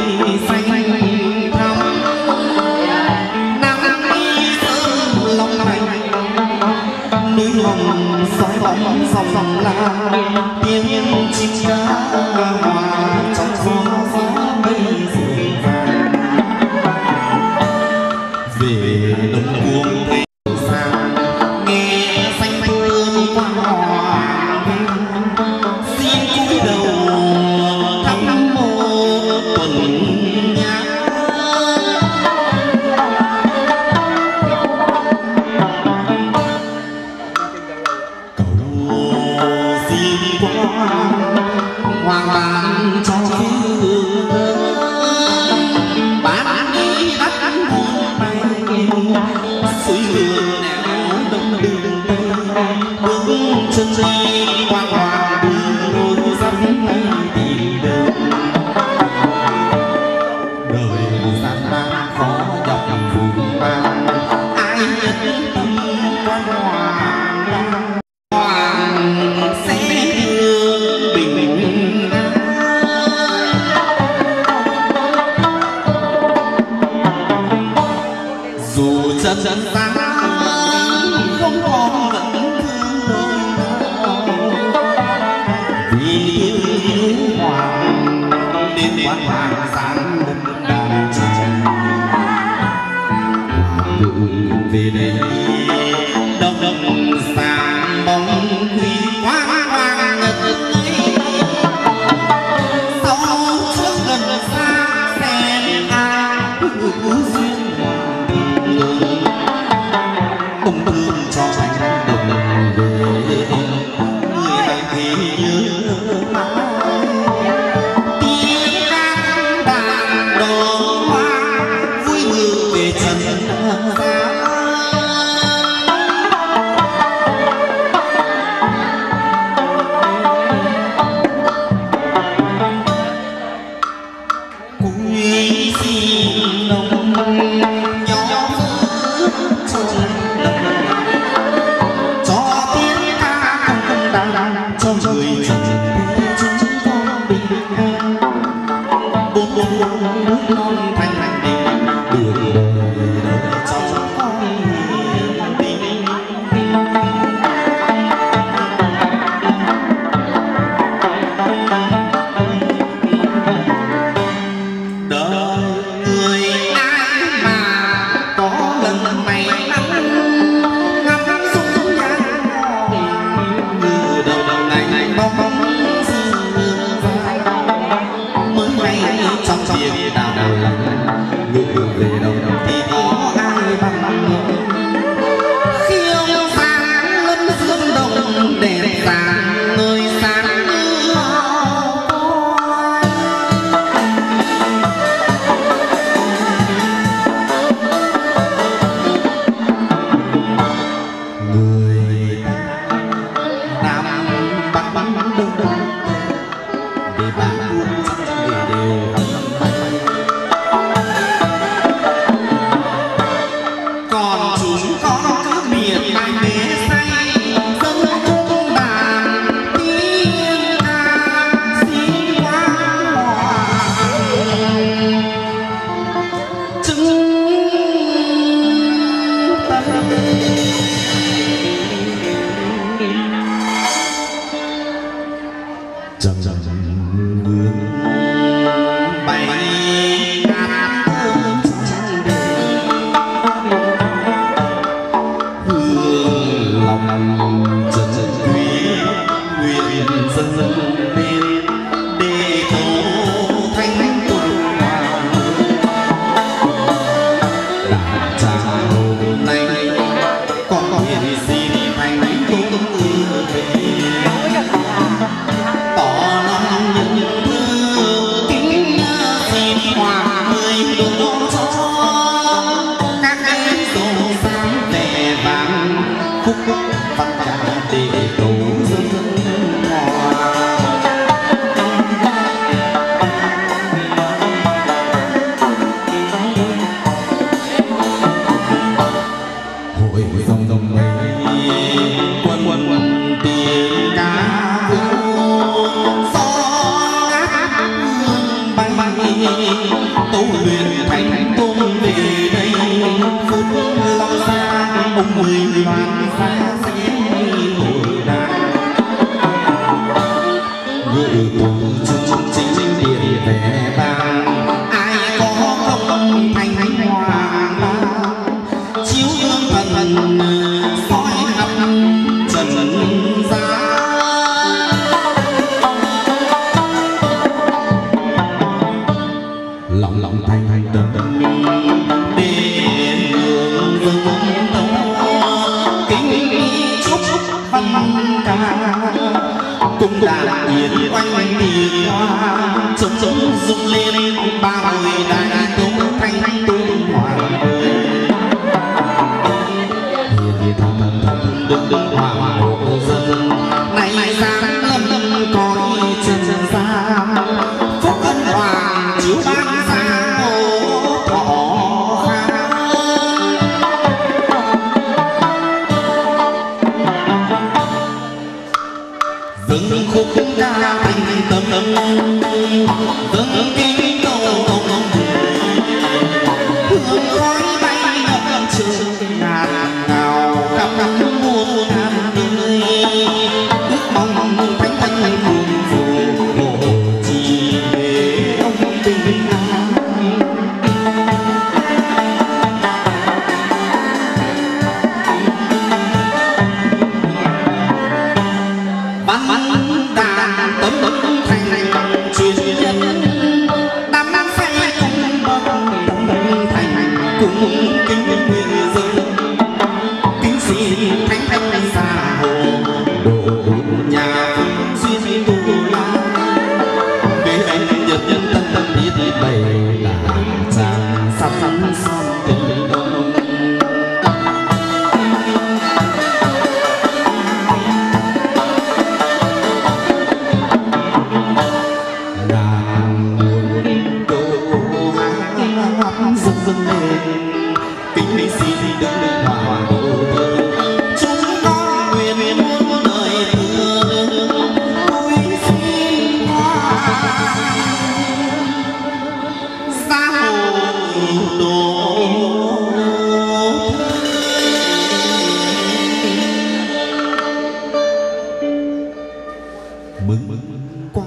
xanh thắm nắng đi sớm lòng lành núi hồng soi bóng dòng la tiếng chim ca hòa trong gió mây rộn ràng về đông cuồng xa nghe xanh thơm qua hòa xin cúi đầu thăm một tuần nhã cầu xin qua hoàng bàn cho bán đi đắt hồn bay suối hương nẻo đông đường bước chân đi qua hoàng đường đôi dắt tìm đường đời gian nan khó nhọc vùng vàng ai nhất tâm qua hoàng hoàng sẽ đưa bình dù chân chân xa không còn vẫn thương đôi vì yêu hoàng nên quan hoàng sáng đậm đà chân hoàng về đây đông đông sáng bóng quý hoa hoàng ngật sau trước gần xa xem ai duyên ông thương cho anh đồng về người bạn thì nhớ mãi tiếng hát đàn đỏ hoa vui mừng về trần gian quý xin nồng nhỏ cho tiếng ca đàn cho người trần chúng con bình an bốn nước non thanh bình đường đời cho con bình đời người ai mà có lần may mắn ngắm dung nhan như đầu ngày bóng dương dài mới hay trong việc đào ngự về đầu tu luyện thành tôn về đây phút lo xa ông mười loạn xa sẽ hồi đàn người cùng chung chính điện vẻ vàng ai có công thành hoàng lan chiếu gương thần soi khắp trần gian lòng thành tâm để hương vương tấu kính chúc văn ca cùng đàn yên quanh đi hoa trống rung lên ba hồi đại tấu thanh tôn hoàng hiền thầm hoàng hộ dân này giang lâm coi trần gian phúc ân hoàng chiếu ban ra thọ dâng khúc ca thành tâm dâng kinh cầu hương khói bay ngập trường ngàn ngào khắp muôn nơi ước mong thánh thân phù phù hộ trì về ông bình an văn đàn tấm thành truyền nhân đam đam say cùng thành cùng kính nguyện dân kính xin thánh thánh xa hồ độ nhà phương duyên tu la để anh nhật nhân tân tân biết bày là chàng sắp sắm son tình đông dâng lên kính xin đức hòa chúng con nguyện muôn đời thương vui xin hoa xã hội độ mừng quá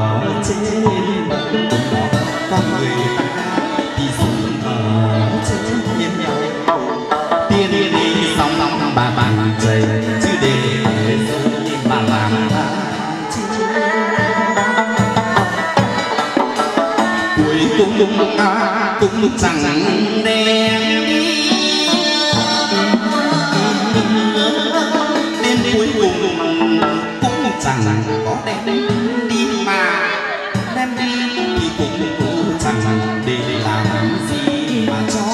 con người ta thì sống ở trên bà dày chứ để mà làm cuối cùng cũng chẳng đen đến cuối cùng cũng chẳng có đen đi mà đem đi thì cũng chẳng để làm gì mà cho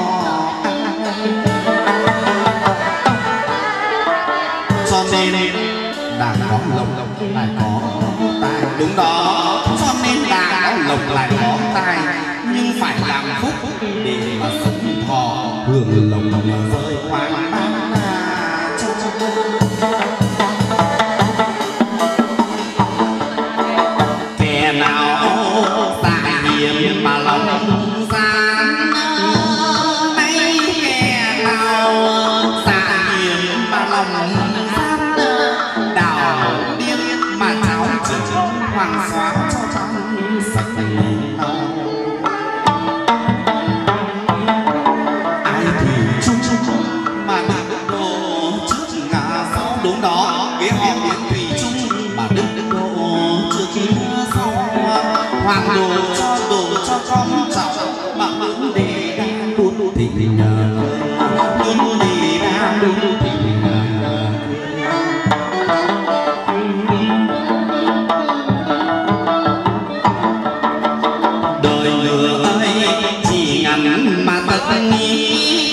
nên đàn có lồng lại có tài đúng đó cho nên đàn có lồng lại có tài nhưng phải làm phúc để mà sống thọ hưởng lồng rơi hoang kẻ nào tại hiểm mà lòng gian mấy kẻ nào tại hiểm mà lòng hoàng xóa cho trong sạch ai thì chung mà đức độ trước ngã sau đúng đó cái họ biến thủy chung mà đức độ trước ngã sau hoàng đồ cho con cháu mà hướng đề đang đuôn thì đuôn đề đang đuôn thì mà tất nhiên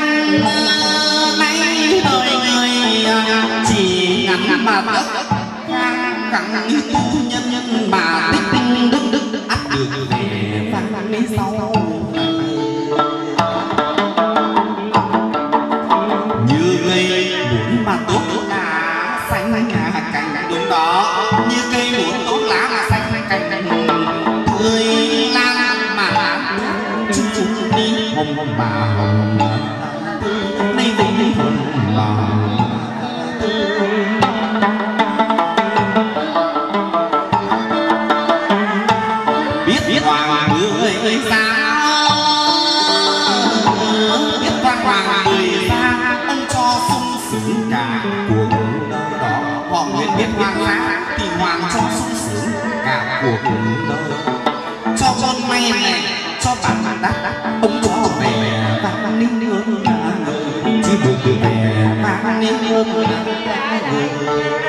mấy đời người chỉ ngắn mà tất cẳng tu nhân mà đức ắt được về vang đến sau như cây muốn mà tốt lá xanh cành đúng đó như cây muốn tốt lá mà xanh cành tươi lan mà hồng bà hồng nay tình hồng bà biết hoàng người sao biết hoàng người ta ông cho sung sướng cả cuộc đời đó họ nguyện biết hoàng giá thì hoàng cho sung sướng cả cuộc đời cho con may này cho bạn đắc ông cho về vang ninh hương chỉ buồn về vang ninh hương